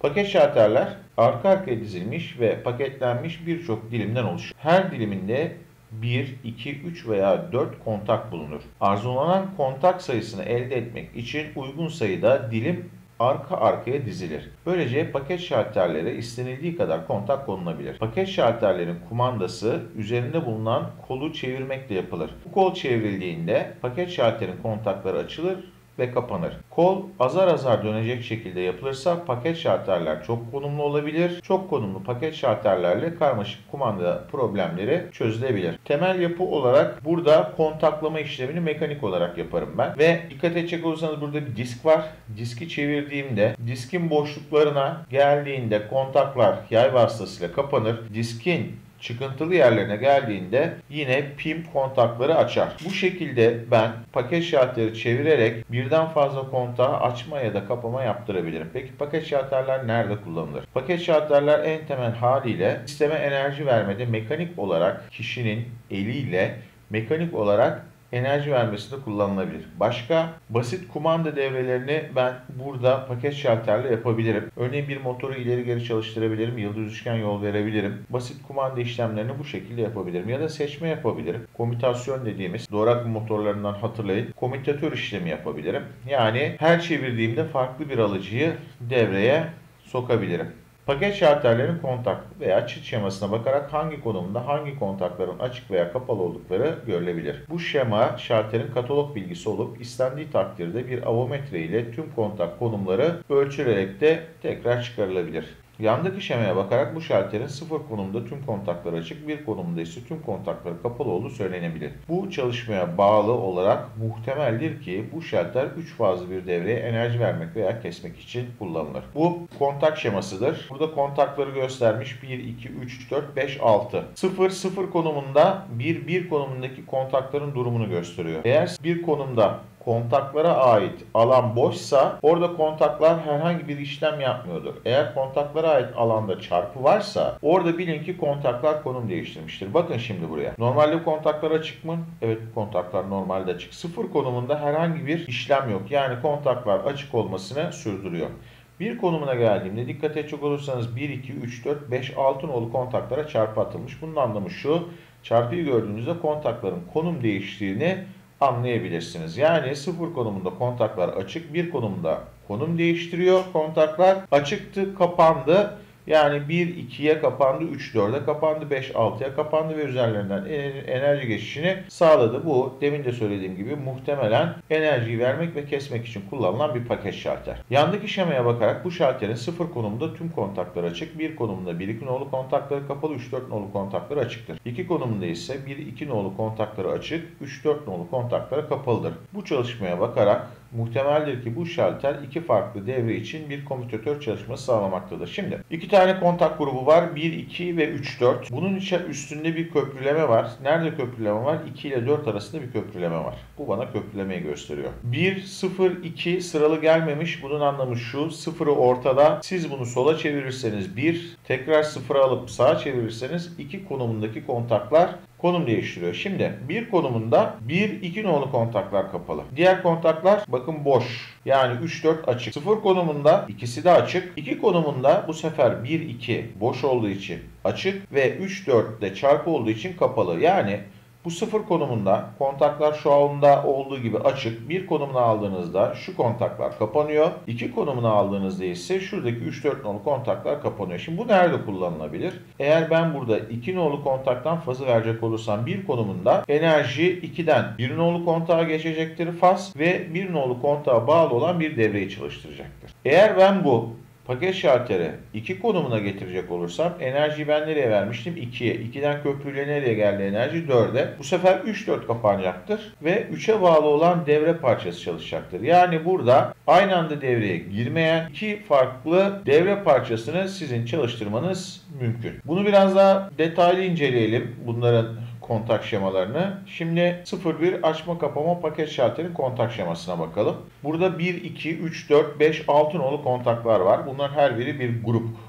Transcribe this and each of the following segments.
Paket şalterler arka arkaya dizilmiş ve paketlenmiş birçok dilimden oluşur. Her diliminde 1, 2, 3 veya 4 kontak bulunur. Arzulanan kontak sayısını elde etmek için uygun sayıda dilim arka arkaya dizilir. Böylece paket şalterlere istenildiği kadar kontak konulabilir. Paket şalterlerin kumandası üzerinde bulunan kolu çevirmekle yapılır. Bu kol çevrildiğinde paket şalterin kontakları açılır ve kapanır. Kol azar azar dönecek şekilde yapılırsa paket şalterler çok konumlu olabilir. Çok konumlu paket şalterlerle karmaşık kumanda problemleri çözülebilir. Temel yapı olarak burada kontaklama işlemini mekanik olarak yaparım ben. Ve dikkat edecek olursanız burada bir disk var. Diski çevirdiğimde diskin boşluklarına geldiğinde kontaklar yay vasıtasıyla kapanır. Diskin çıkıntılı yerlerine geldiğinde yine pim kontakları açar. Bu şekilde ben paket şalteri çevirerek birden fazla kontağı açma ya da kapama yaptırabilirim. Peki paket şalterler nerede kullanılır? Paket şalterler en temel haliyle sisteme enerji vermede mekanik olarak kişinin eliyle mekanik olarak enerji vermesinde kullanılabilir. Başka basit kumanda devrelerini ben burada paket şalterle yapabilirim. Örneğin bir motoru ileri geri çalıştırabilirim. Yıldız üçgen yol verebilirim. Basit kumanda işlemlerini bu şekilde yapabilirim. Ya da seçme yapabilirim. Komütasyon dediğimiz doğru akım motorlarından hatırlayın. Komütatör işlemi yapabilirim. Yani her çevirdiğimde farklı bir alıcıyı devreye sokabilirim. Paket şalterlerin kontak veya çift şemasına bakarak hangi konumda hangi kontakların açık veya kapalı oldukları görülebilir. Bu şema şalterin katalog bilgisi olup istendiği takdirde bir avometre ile tüm kontak konumları ölçülerek de tekrar çıkarılabilir. Yandaki şemaya bakarak bu şalterin 0 konumda tüm kontaklar açık, 1 konumda ise tüm kontakları kapalı olduğu söylenebilir. Bu çalışmaya bağlı olarak muhtemeldir ki bu şalter 3 fazlı bir devreye enerji vermek veya kesmek için kullanılır. Bu kontak şemasıdır. Burada kontakları göstermiş 1, 2, 3, 4, 5, 6. 0, 0 konumunda 1, 1 konumundaki kontakların durumunu gösteriyor. Eğer bir konumda kontaklara ait alan boşsa orada kontaklar herhangi bir işlem yapmıyordur. Eğer kontaklara ait alanda çarpı varsa orada bilin ki kontaklar konum değiştirmiştir. Bakın şimdi buraya. Normalde kontaklar açık mı? Evet, kontaklar normalde açık. 0 konumunda herhangi bir işlem yok. Yani kontaklar açık olmasını sürdürüyor. Bir konumuna geldiğimde dikkat edecek olursanız 1, 2, 3, 4, 5, 6 nolu kontaklara çarpı atılmış. Bunun anlamı şu: çarpıyı gördüğünüzde kontakların konum değiştiğini anlayabilirsiniz. Yani 0 konumunda kontaklar açık, 1 konumda konum değiştiriyor. Kontaklar açıktı, kapandı. Yani 1, 2'ye kapandı, 3, 4'e kapandı, 5, 6'ya kapandı ve üzerlerinden enerji geçişini sağladı. Bu demin de söylediğim gibi muhtemelen enerjiyi vermek ve kesmek için kullanılan bir paket şalter. Yandaki şemaya bakarak bu şalterin 0 konumunda tüm kontakları açık, 1 konumunda 1, 2 nolu kontakları kapalı, 3, 4 nolu kontakları açıktır. 2 konumunda ise 1, 2 nolu kontakları açık, 3, 4 nolu kontakları kapalıdır. Bu çalışmaya bakarak muhtemeldir ki bu şalter iki farklı devre için bir komütatör çalışması sağlamaktadır. Şimdi iki tane kontak grubu var. 1, 2 ve 3, 4. Bunun üstünde bir köprüleme var. Nerede köprüleme var? 2 ile 4 arasında bir köprüleme var. Bu bana köprülemeyi gösteriyor. 1, 0, 2 sıralı gelmemiş. Bunun anlamı şu: 0'ı ortada. Siz bunu sola çevirirseniz 1, tekrar 0'ı alıp sağa çevirirseniz 2 konumundaki kontaklar konum değiştiriyor. Şimdi bir konumunda 1, 2 nolu kontaklar kapalı. Diğer kontaklar bakın boş. Yani 3, 4 açık. 0 konumunda ikisi de açık. 2 konumunda bu sefer 1, 2 boş olduğu için açık ve 3, 4 de çarpı olduğu için kapalı. Yani bu 0 konumunda kontaklar şu anda olduğu gibi açık. 1 konumuna aldığınızda şu kontaklar kapanıyor. 2 konumuna aldığınızda ise şuradaki 3, 4 nolu kontaklar kapanıyor. Şimdi bu nerede kullanılabilir? Eğer ben burada 2 nolu kontaktan fazı verecek olursam 1 konumunda enerji 2'den 1 nolu kontağa geçecektir faz ve 1 nolu kontağa bağlı olan bir devreyi çalıştıracaktır. Eğer ben bu paket şalteri 2 konumuna getirecek olursam enerjiyi ben nereye vermiştim? 2'ye. 2'den köprüyle nereye geldi enerji? 4'e. Bu sefer 3, 4 kapanacaktır ve 3'e bağlı olan devre parçası çalışacaktır. Yani burada aynı anda devreye girmeyen iki farklı devre parçasını sizin çalıştırmanız mümkün. Bunu biraz daha detaylı inceleyelim, bunların kontak şemalarını. Şimdi 0-1 açma kapama paket şalterin kontak şemasına bakalım. Burada 1, 2, 3, 4, 5, 6 nolu kontaklar var. Bunlar her biri bir grup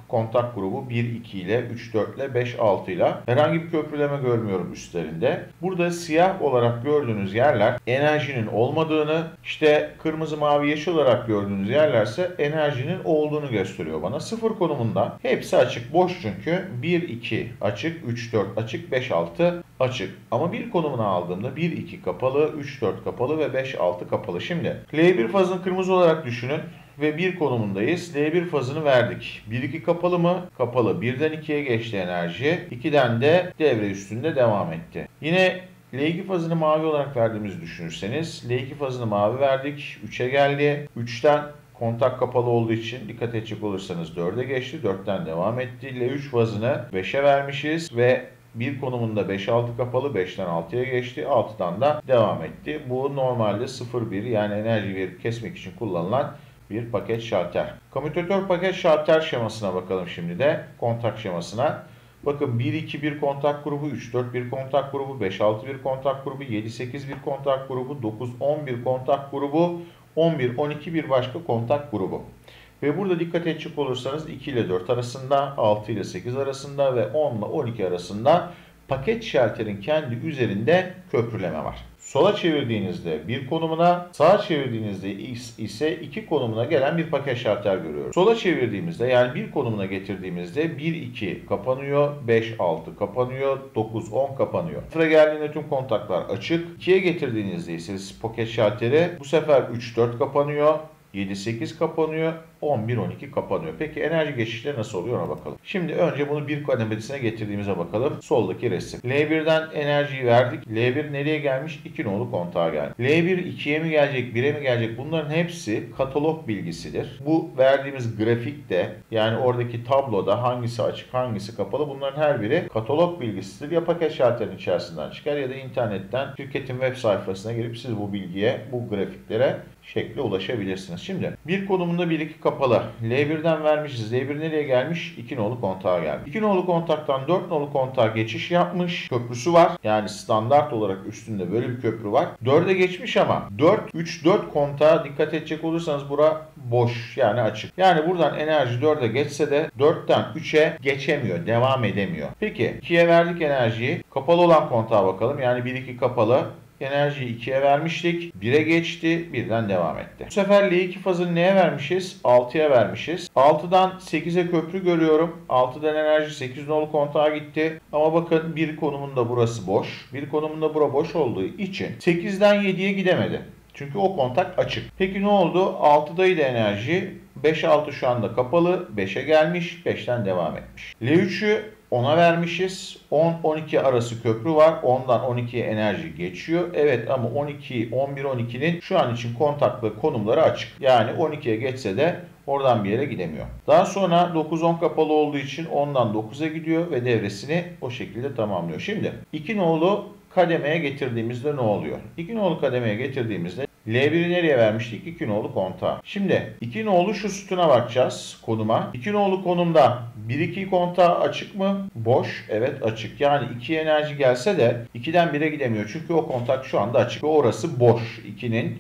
kontak grubu 1, 2 ile, 3, 4 ile, 5, 6 ile. Herhangi bir köprüleme görmüyorum üstlerinde. Burada siyah olarak gördüğünüz yerler enerjinin olmadığını, işte kırmızı, mavi, yeşil olarak gördüğünüz yerlerse enerjinin olduğunu gösteriyor bana. 0 konumunda hepsi açık, boş çünkü. 1, 2 açık, 3, 4 açık, 5, 6 açık. Ama 1 konumuna aldığımda 1, 2 kapalı, 3, 4 kapalı ve 5, 6 kapalı. Şimdi L1 fazını kırmızı olarak düşünün ve 1 konumundayız. L1 fazını verdik. 1, 2 kapalı mı? Kapalı. 1'den 2'ye geçti enerji. 2'den de devre üstünde devam etti. Yine L2 fazını mavi olarak verdiğimizi düşünürseniz L2 fazını mavi verdik. 3'e geldi. 3'ten kontak kapalı olduğu için dikkat edecek olursanız 4'e geçti. 4'ten devam etti. L3 fazını 5'e vermişiz ve 1 konumunda 5-6 kapalı, 5'ten 6'ya geçti. 6'dan da devam etti. Bu normalde 0-1 yani enerji verip kesmek için kullanılan bir paket şalter. Komütatör paket şalter şemasına bakalım şimdi de. Kontak şemasına. Bakın 1-2 bir kontak grubu, 3-4 bir kontak grubu, 5-6 bir kontak grubu, 7-8 bir kontak grubu, 9-10 bir kontak grubu, 11-12 bir başka kontak grubu. Ve burada dikkat edecek olursanız 2 ile 4 arasında, 6 ile 8 arasında ve 10 ile 12 arasında paket şalterin kendi üzerinde köprüleme var. Sola çevirdiğinizde bir konumuna, sağa çevirdiğinizde ise 2 konumuna gelen bir paket şalter görüyoruz. Sola çevirdiğimizde yani bir konumuna getirdiğimizde 1-2 kapanıyor, 5-6 kapanıyor, 9-10 kapanıyor. Sıra geldiğinde tüm kontaklar açık. 2'ye getirdiğinizde ise paket şalteri bu sefer 3-4 kapanıyor. 7-8 kapanıyor, 11-12 kapanıyor. Peki enerji geçişleri nasıl oluyor ona bakalım. Şimdi önce bunu bir kademesine getirdiğimize bakalım. Soldaki resim. L1'den enerjiyi verdik. L1 nereye gelmiş? 2 nolu kontağa geldi. L1 2'ye mi gelecek, 1'e mi gelecek? Bunların hepsi katalog bilgisidir. Bu verdiğimiz grafikte yani oradaki tabloda hangisi açık, hangisi kapalı bunların her biri katalog bilgisidir. Ya paket şalterin içerisinden çıkar ya da internetten şirketin web sayfasına girip siz bu bilgiye, bu grafiklere şekle ulaşabilirsiniz. Şimdi bir konumunda 1-2 kapalı. L1'den vermişiz. L1 nereye gelmiş? 2 nolu kontağa geldi. 2 nolu kontaktan 4 nolu kontağa geçiş yapmış. Köprüsü var. Yani standart olarak üstünde böyle bir köprü var. 4'e geçmiş ama 4 kontağa dikkat edecek olursanız bura boş yani açık. Yani buradan enerji 4'e geçse de 4'ten 3'e geçemiyor. Devam edemiyor. Peki 2'ye verdik enerjiyi. Kapalı olan kontağa bakalım. Yani 1-2 kapalı. Enerjiyi 2'ye vermiştik. 1'e geçti. 1'den devam etti. Bu sefer L2 fazını neye vermişiz? 6'ya vermişiz. 6'dan 8'e köprü görüyorum. 6'dan enerji 8 nolu kontağa gitti. Ama bakın bir konumunda burası boş. Bir konumunda bura boş olduğu için 8'den 7'ye gidemedi. Çünkü o kontak açık. Peki ne oldu? 6'daydı enerji. 5-6 şu anda kapalı. 5'e gelmiş. 5'ten devam etmiş. L3'ü 10'a vermişiz. 10-12 arası köprü var. 10'dan 12'ye enerji geçiyor. Evet ama 12, 11-12'nin şu an için kontaklı konumları açık. Yani 12'ye geçse de oradan bir yere gidemiyor. Daha sonra 9-10 kapalı olduğu için 10'dan 9'a gidiyor ve devresini o şekilde tamamlıyor. Şimdi 2 nolu kademeye getirdiğimizde ne oluyor? 2 nolu kademeye getirdiğimizde L1'i nereye vermiştik? 2 nolu kontağa. Şimdi 2 nolu şu sütuna bakacağız konuma. 2 nolu konumda 1-2 kontağı açık mı? Boş. Evet açık. Yani 2 enerji gelse de 2'den 1'e gidemiyor. Çünkü o kontak şu anda açık. Ve orası boş. 2'nin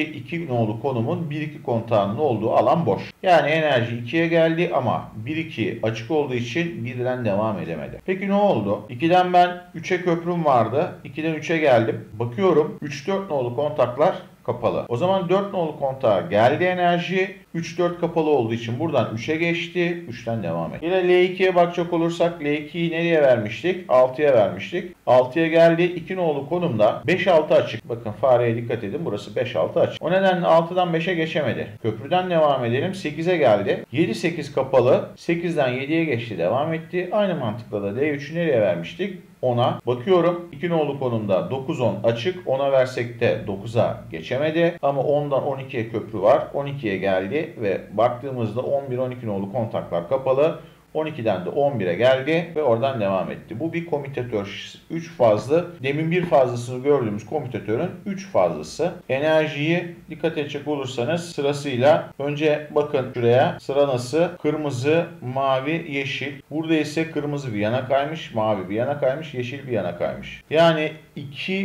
2 nolu konumun 1-2 kontağının olduğu alan boş. Yani enerji 2'ye geldi ama 1-2 açık olduğu için 1'den devam edemedi. Peki ne oldu? 2'den ben 3'e köprüm vardı. 2'den 3'e geldim. Bakıyorum 3-4 nolu kontaklar kapalı. O zaman 4 nolu kontağa geldi enerji. 3-4 kapalı olduğu için buradan 3'e geçti. 3'ten devam etti. Yine L2'ye bakacak olursak L2'yi nereye vermiştik? 6'ya vermiştik. 6'ya geldi. 2 nolu konumda 5-6 açık. Bakın fareye dikkat edin. Burası 5-6 açık. O nedenle 6'dan 5'e geçemedi. Köprüden devam edelim. 8'e geldi. 7-8 kapalı. 8'den 7'ye geçti. Devam etti. Aynı mantıkla da L3'ü nereye vermiştik? 10'a. Bakıyorum 2 nolu konumda 9-10 açık. 10'a versek de 9'a geçemedi. Ama 10'dan 12'ye köprü var. 12'ye geldi ve baktığımızda 11-12 nolu kontaklar kapalı. 12'den de 11'e geldi ve oradan devam etti. Bu bir komütatör 3 fazlı. Demin bir fazlasını gördüğümüz komütatörün 3 fazlası. Enerjiyi dikkat edecek olursanız sırasıyla önce bakın şuraya sıra nasıl? Kırmızı, mavi, yeşil. Burada ise kırmızı bir yana kaymış, mavi bir yana kaymış, yeşil bir yana kaymış. Yani 2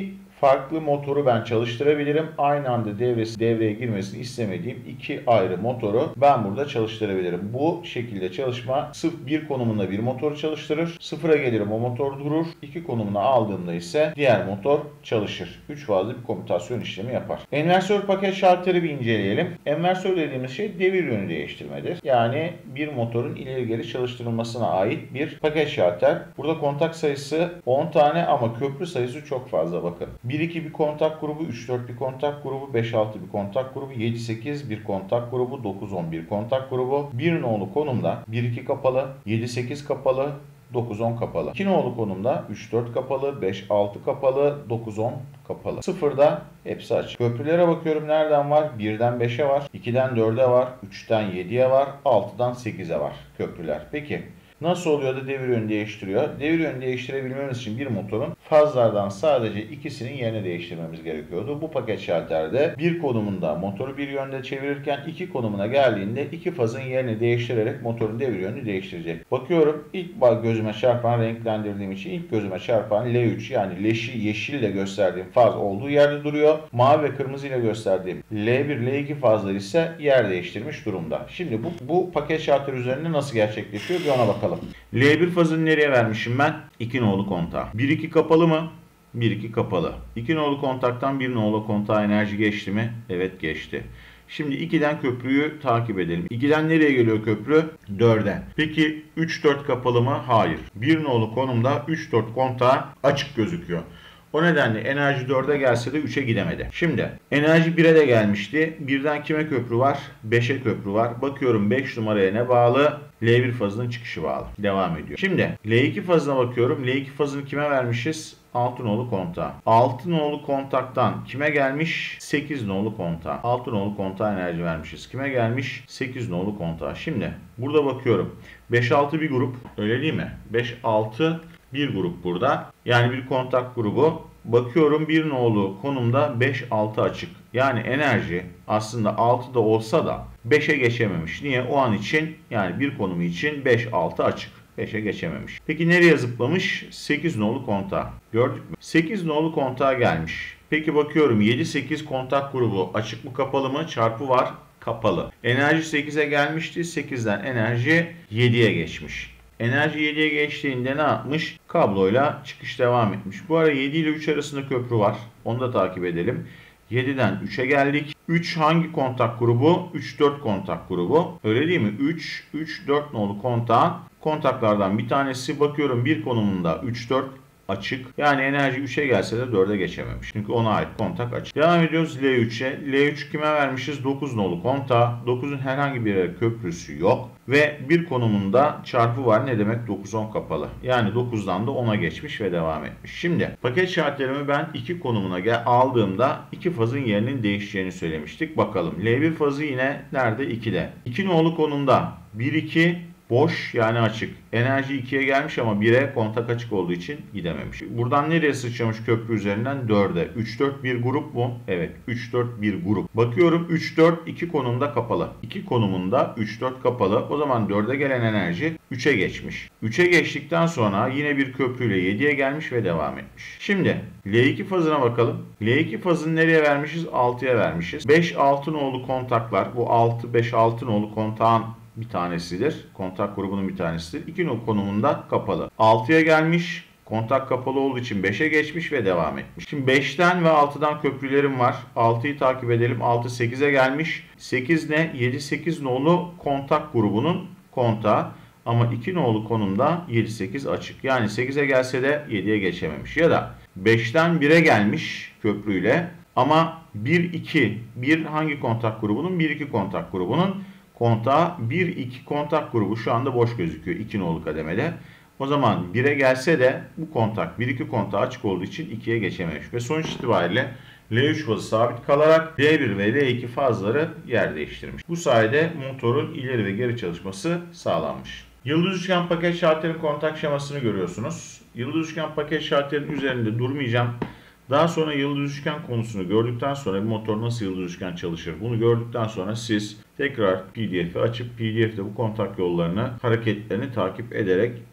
farklı motoru ben çalıştırabilirim. Aynı anda devreye girmesini istemediğim iki ayrı motoru ben burada çalıştırabilirim. Bu şekilde çalışma sırf bir konumunda bir motoru çalıştırır. Sıfıra gelirim, o motor durur. İki konumuna aldığımda ise diğer motor çalışır. 3 fazla bir komütasyon işlemi yapar. Enversör paket şartları bir inceleyelim. Enversör dediğimiz şey devir yönü değiştirmedir. Yani bir motorun ileri geri çalıştırılmasına ait bir paket şarter. Burada kontak sayısı 10 tane ama köprü sayısı çok fazla bakın. 1-2 bir kontak grubu, 3-4 bir kontak grubu, 5-6 bir kontak grubu, 7-8 bir kontak grubu, 9-10 bir kontak grubu. Bir nolu konumda 1-2 kapalı, 7-8 kapalı, 9-10 kapalı. 2 nolu konumda 3-4 kapalı, 5-6 kapalı, 9-10 kapalı. Sıfırda hepsi açık. Köprülere bakıyorum, nereden var? 1'den 5'e var, 2'den 4'e var, 3'ten 7'ye var, 6'dan 8'e var köprüler. Peki nasıl oluyor da devir yönü değiştiriyor? Devir yönü değiştirebilmemiz için bir motorun fazlardan sadece ikisinin yerini değiştirmemiz gerekiyordu. Bu paket şalterde bir konumunda motoru bir yönde çevirirken iki konumuna geldiğinde iki fazın yerini değiştirerek motorun devir yönünü değiştirecek. Bakıyorum, ilk gözüme çarpan, renklendirdiğim için ilk gözüme çarpan L3 yani leşi yeşille gösterdiğim faz olduğu yerde duruyor. Mavi ve kırmızı ile gösterdiğim L1, L2 fazları ise yer değiştirmiş durumda. Şimdi bu paket şalter üzerinde nasıl gerçekleşiyor bir ona bakalım. L1 fazını nereye vermişim ben? 2 nolu kontağa. 1-2 kapalı mı? 1-2 kapalı. 2 nolu kontaktan 1 nolu kontağa enerji geçti mi? Evet, geçti. Şimdi 2'den köprüyü takip edelim. 2'den nereye geliyor köprü? 4'e. Peki 3-4 kapalı mı? Hayır. 1 nolu konumda 3-4 kontağı açık gözüküyor. O nedenle enerji 4'e gelse de 3'e gidemedi. Şimdi enerji 1'e de gelmişti. 1'den kime köprü var? 5'e köprü var. Bakıyorum 5 numaraya ne bağlı? L1 fazının çıkışı bağlı. Devam ediyor. Şimdi L2 fazına bakıyorum. L2 fazını kime vermişiz? 6 nolu kontağa. 6 nolu kontaktan kime gelmiş? 8 nolu kontağa. 6 nolu kontağa enerji vermişiz. Kime gelmiş? 8 nolu kontağa. Şimdi burada bakıyorum. 5-6 bir grup. Öyle değil mi? 5-6 bir grup burada. Yani bir kontak grubu. Bakıyorum bir nolu konumda 5-6 açık. Yani enerji aslında 6'da olsa da 5'e geçememiş. Niye? O an için, yani bir konumu için 5-6 açık. 5'e geçememiş. Peki nereye zıplamış? 8 nolu kontağa. Gördük mü? 8 nolu kontağa gelmiş. Peki bakıyorum 7-8 kontak grubu açık mı kapalı mı? Çarpı var, kapalı. Enerji 8'e gelmişti. 8'den enerji 7'ye geçmiş. Enerji 7'ye geçtiğinde ne yapmış? Kabloyla çıkış devam etmiş. Bu ara 7 ile 3 arasında köprü var. Onu da takip edelim. 7'den 3'e geldik. 3 hangi kontak grubu? 3-4 kontak grubu. Öyle değil mi? 3-4 nolu kontağın kontaklardan bir tanesi. Bakıyorum bir konumunda 3-4 açık. Yani enerji 3'e gelse de 4'e geçememiş. Çünkü ona ait kontak açık. Devam ediyoruz L3'e. L3 kime vermişiz? 9 nolu kontağa. 9'un herhangi bir yere köprüsü yok. Ve bir konumunda çarpı var. Ne demek? 9-10 kapalı. Yani 9'dan da 10'a geçmiş ve devam etmiş. Şimdi paket şartlarımı ben iki konumuna aldığımda iki fazın yerinin değişeceğini söylemiştik. Bakalım. L1 fazı yine nerede? 2'de. 2 nolu konumda 1-2 boş, yani açık. Enerji 2'ye gelmiş ama 1'e kontak açık olduğu için gidememiş. Buradan nereye sıçramış köprü üzerinden? 4'e. 3-4 bir grup mu? Evet. 3-4 bir grup. Bakıyorum 3-4 iki konumda kapalı. 2 konumunda 3-4 kapalı. O zaman 4'e gelen enerji 3'e geçmiş. 3'e geçtikten sonra yine bir köprüyle 7'ye gelmiş ve devam etmiş. Şimdi L2 fazına bakalım. L2 fazını nereye vermişiz? 6'ya vermişiz. 5-6 nolu kontaklar. Bu 6-5-6 nolu kontağın bir tanesidir. Kontak grubunun bir tanesidir. 2 konumunda kapalı. 6'ya gelmiş. Kontak kapalı olduğu için 5'e geçmiş ve devam etmiş. Şimdi 5'ten ve 6'dan köprülerim var. 6'yı takip edelim. 6 8'e gelmiş. 8 ne? 7-8 nolu kontak grubunun kontağı. Ama 2 nolu konumda 7-8 açık. Yani 8'e gelse de 7'ye geçememiş. Ya da 5'ten 1'e gelmiş köprüyle. Ama 1-2 1 hangi kontak grubunun? 1-2 kontak grubunun kontağı. 1-2 kontak grubu şu anda boş gözüküyor 2 nolu kademede. O zaman 1'e gelse de bu kontak 1-2 kontağı açık olduğu için 2'ye geçememiş. Ve sonuç itibariyle L3 fazı sabit kalarak L1 ve L2 fazları yer değiştirmiş. Bu sayede motorun ileri ve geri çalışması sağlanmış. Yıldız üçgen paket şalterin kontak şemasını görüyorsunuz. Yıldız üçgen paket şalterin üzerinde durmayacağım. Daha sonra yıldız üçgen konusunu gördükten sonra bir motor nasıl yıldız üçgen çalışır bunu gördükten sonra siz tekrar PDF'i açıp PDF'de bu kontak yollarını, hareketlerini takip ederek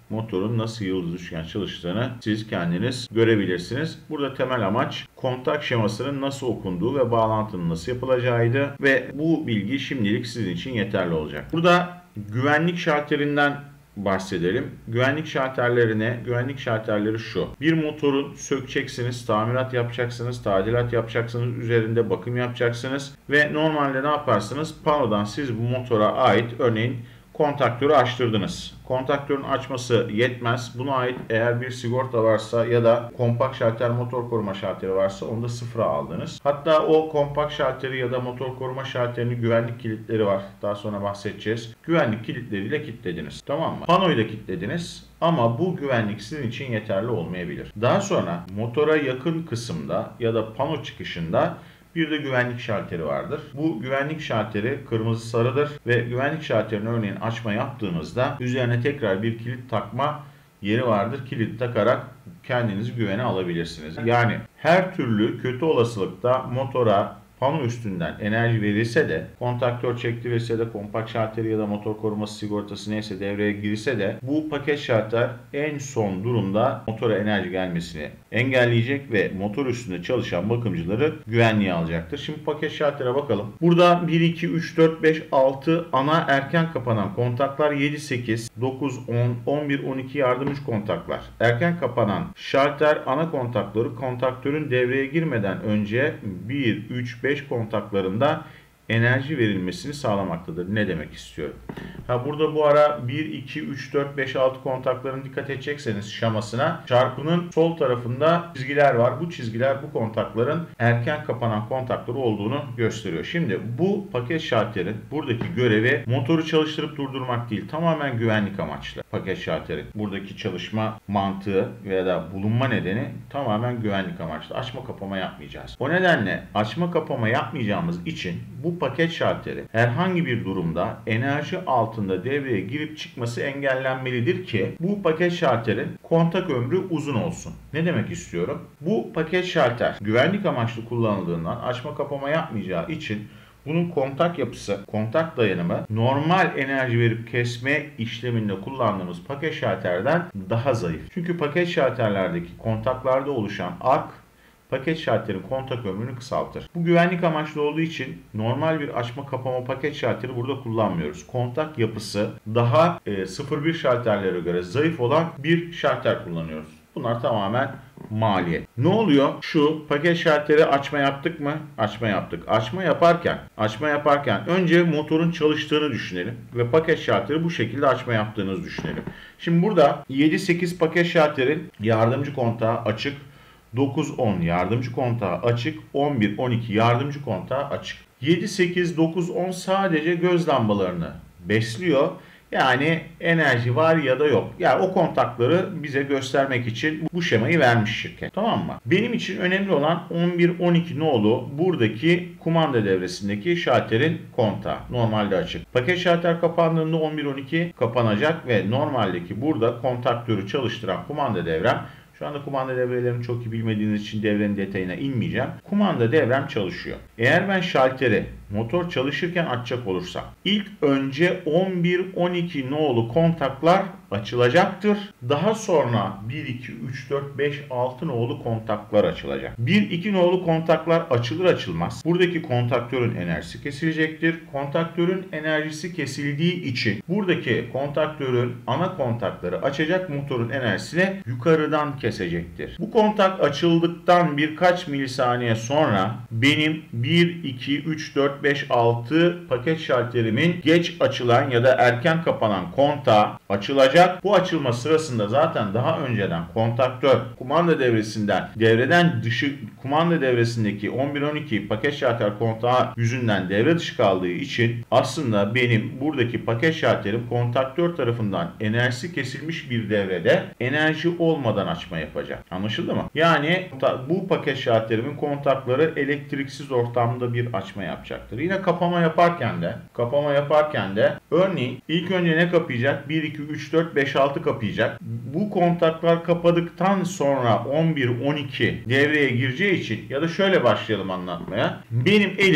motorun nasıl yıldız üçgen çalıştığını siz kendiniz görebilirsiniz. Burada temel amaç kontak şemasının nasıl okunduğu ve bağlantının nasıl yapılacağıydı ve bu bilgi şimdilik sizin için yeterli olacak. Burada güvenlik şalterinden bahsedelim. Güvenlik şalterleri şu. Bir motorun sökeceksiniz, tamirat yapacaksınız, tadilat yapacaksınız, üzerinde bakım yapacaksınız ve normalde ne yaparsınız? Panodan siz bu motora ait örneğin kontaktörü açtırdınız. Kontaktörün açması yetmez. Buna ait eğer bir sigorta varsa ya da kompakt şalter motor koruma şalteri varsa onu da sıfıra aldınız. Hatta o kompakt şalteri ya da motor koruma şalterinin güvenlik kilitleri var. Daha sonra bahsedeceğiz. Güvenlik kilitleriyle kilitlediniz. Tamam mı? Panoyu da kilitlediniz. Ama bu güvenlik sizin için yeterli olmayabilir. Daha sonra motora yakın kısımda ya da pano çıkışında bir de güvenlik şalteri vardır. Bu güvenlik şalteri kırmızı sarıdır ve güvenlik şalterini örneğin açma yaptığınızda üzerine tekrar bir kilit takma yeri vardır. Kilit takarak kendinizi güvene alabilirsiniz. Yani her türlü kötü olasılıkta motora pano üstünden enerji verilse de, kontaktör çektirilse de, kompakt şalteri ya da motor koruması sigortası neyse devreye girilse de bu paket şalter en son durumda motora enerji gelmesini engelleyecek ve motor üstünde çalışan bakımcıları güvenliğe alacaktır. Şimdi paket şaltere bakalım. Burada 1, 2, 3, 4, 5, 6 ana erken kapanan kontaklar, 7, 8, 9, 10, 11, 12 yardımcı kontaklar. Erken kapanan şalter ana kontakları kontaktörün devreye girmeden önce 1, 3, 5 kontaklarında enerji verilmesini sağlamaktadır. Ne demek istiyorum? Burada bu ara 1, 2, 3, 4, 5, 6 kontakların dikkat edecekseniz şamasına çarpının sol tarafında çizgiler var. Bu çizgiler bu kontakların erken kapanan kontakları olduğunu gösteriyor. Şimdi bu paket şalterin buradaki görevi motoru çalıştırıp durdurmak değil. Tamamen güvenlik amaçlı. Paket şalterin buradaki çalışma mantığı veya da bulunma nedeni tamamen güvenlik amaçlı. Açma kapama yapmayacağız. O nedenle açma kapama yapmayacağımız için bu paket şalteri herhangi bir durumda enerji altında devreye girip çıkması engellenmelidir ki bu paket şalterin kontak ömrü uzun olsun. Ne demek istiyorum? Bu paket şalter güvenlik amaçlı kullanıldığından açma kapama yapmayacağı için bunun kontak yapısı, kontak dayanımı normal enerji verip kesme işleminde kullandığımız paket şalterden daha zayıf. Çünkü paket şalterlerdeki kontaklarda oluşan ark paket şalterin kontak ömrünü kısaltır. Bu güvenlik amaçlı olduğu için normal bir açma kapama paket şalteri burada kullanmıyoruz. Kontak yapısı daha 0-1 şalterlere göre zayıf olan bir şalter kullanıyoruz. Bunlar tamamen maliyet. Ne oluyor? Şu paket şalteri açma yaptık mı? Açma yaptık. Açma yaparken önce motorun çalıştığını düşünelim ve paket şalteri bu şekilde açma yaptığınızı düşünelim. Şimdi burada 7-8 paket şalterin yardımcı kontağı açık. 9-10 yardımcı kontağı açık, 11-12 yardımcı kontağı açık. 7-8-9-10 sadece göz lambalarını besliyor. Yani enerji var ya da yok. Yani o kontakları bize göstermek için bu şemayı vermiş şirket. Tamam mı? Benim için önemli olan 11-12 nolu buradaki kumanda devresindeki şalterin kontağı. Normalde açık. Paket şalter kapandığında 11-12 kapanacak ve normaldeki burada kontaktörü çalıştıran kumanda devrem. Şu anda kumanda devrelerini çok iyi bilmediğiniz için devrenin detayına inmeyeceğim. Kumanda devrem çalışıyor. Eğer ben şalteri motor çalışırken açacak olursam ilk önce 11-12 nolu kontaklar açılacaktır. Daha sonra 1, 2, 3, 4, 5, 6 nolu kontaklar açılacak. 1, 2 nolu kontaklar açılır açılmaz buradaki kontaktörün enerjisi kesilecektir. Kontaktörün enerjisi kesildiği için buradaki kontaktörün ana kontakları açacak motorun enerjisini yukarıdan kesecektir. Bu kontak açıldıktan birkaç milisaniye sonra benim 1, 2, 3, 4, 5, 6 paket şalterimin geç açılan ya da erken kapanan kontağı açılacak. Bu açılma sırasında zaten daha önceden kontaktör kumanda devreden dışı kumanda devresindeki 11-12 paket şalter kontağı yüzünden devre dışı kaldığı için aslında benim buradaki paket şalterim kontaktör tarafından enerjisi kesilmiş bir devrede enerji olmadan açma yapacak. Anlaşıldı mı? Yani bu paket şalterimin kontakları elektriksiz ortamda bir açma yapacaktır. Yine kapama yaparken de örneğin ilk önce ne kapayacak? 1, 2, 3, 4, 5, 6 kapayacak. Bu kontaklar kapadıktan sonra 11, 12 devreye gireceği için ya da şöyle başlayalım anlatmaya. Benim elim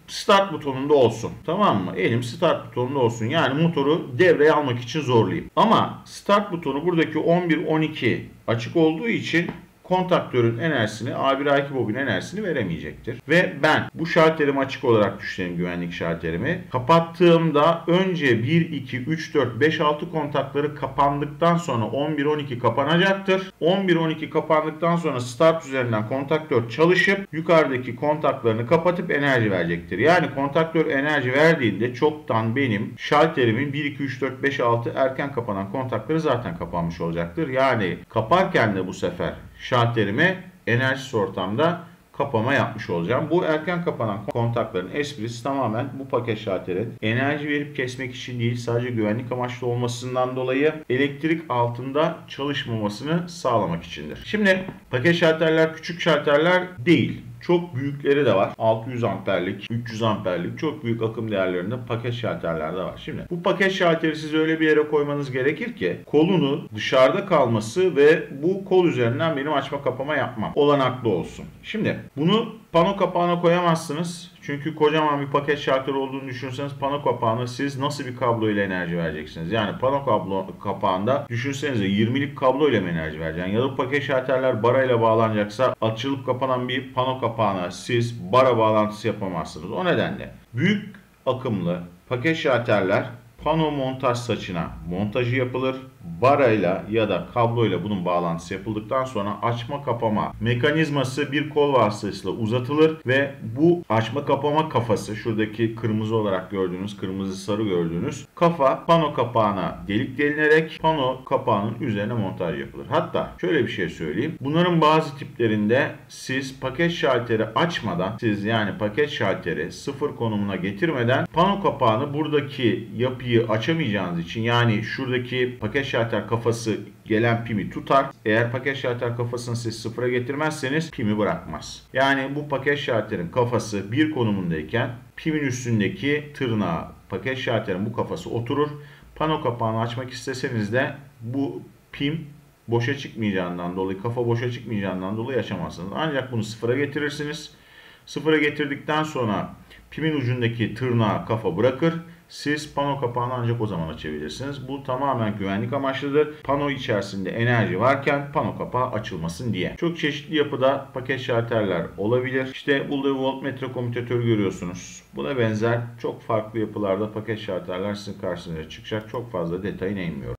start butonunda olsun. Tamam mı? Elim start butonunda olsun. Yani motoru devreye almak için zorlayayım. Ama start butonu buradaki 11-12 açık olduğu için kontaktörün enerjisini, A1-A2 bobin enerjisini veremeyecektir. Ve ben bu şalterimi açık olarak düşünelim, güvenlik şalterimi. Kapattığımda önce 1, 2, 3, 4, 5, 6 kontakları kapandıktan sonra 11-12 kapanacaktır. 11-12 kapandıktan sonra start üzerinden kontaktör çalışıp yukarıdaki kontaklarını kapatıp enerji verecektir. Yani kontaktör enerji verdiğinde çoktan benim şalterimin 1, 2, 3, 4, 5, 6 erken kapanan kontakları zaten kapanmış olacaktır. Yani kaparken de bu sefer şalterime enerjisiz ortamda kapama yapmış olacağım. Bu erken kapanan kontakların esprisi tamamen bu paket şalterin enerji verip kesmek için değil, sadece güvenlik amaçlı olmasından dolayı elektrik altında çalışmamasını sağlamak içindir. Şimdi paket şalterler küçük şalterler değil. Çok büyükleri de var. 600 amperlik, 300 amperlik çok büyük akım değerlerinde paket şalterler de var. Şimdi bu paket şalteri siz öyle bir yere koymanız gerekir ki kolunu dışarıda kalması ve bu kol üzerinden benim açma kapama yapmam olanaklı olsun. Şimdi bunu pano kapağına koyamazsınız. Çünkü kocaman bir paket şalter olduğunu düşünseniz pano kapağına siz nasıl bir kablo ile enerji vereceksiniz? Yani pano kapağında düşünsenize 20'lik kablo ile mi enerji vereceksin? Ya da paket şalterler bara ile bağlanacaksa açılıp kapanan bir pano kapağına siz bara bağlantısı yapamazsınız. O nedenle büyük akımlı paket şalterler pano montaj saçına montajı yapılır. Barayla ya da kabloyla bunun bağlantısı yapıldıktan sonra açma kapama mekanizması bir kol vasıtasıyla uzatılır ve bu açma kapama kafası, şuradaki kırmızı olarak gördüğünüz, kırmızı sarı gördüğünüz kafa pano kapağına delik delinerek pano kapağının üzerine montaj yapılır. Hatta şöyle bir şey söyleyeyim. Bunların bazı tiplerinde siz paket şalteri açmadan, siz yani paket şalteri sıfır konumuna getirmeden pano kapağını buradaki yapıyı açamayacağınız için, yani şuradaki paket şalter kafası gelen pimi tutar. Eğer paket şalter kafasını siz sıfıra getirmezseniz pimi bırakmaz. Yani bu paket şalterin kafası bir konumundayken pimin üstündeki tırnağı paket şalterin bu kafası oturur. Pano kapağını açmak isteseniz de bu pim boşa çıkmayacağından dolayı, kafa boşa çıkmayacağından dolayı açamazsınız. Ancak bunu sıfıra getirirsiniz. Sıfıra getirdikten sonra pimin ucundaki tırnağı kafa bırakır. Siz pano kapağını ancak o zaman açabilirsiniz. Bu tamamen güvenlik amaçlıdır. Pano içerisinde enerji varken pano kapağı açılmasın diye. Çok çeşitli yapıda paket şalterler olabilir. İşte burada voltmetre komütatörü görüyorsunuz. Buna benzer çok farklı yapılarda paket şalterler sizin karşınıza çıkacak. Çok fazla detayına inmiyorum.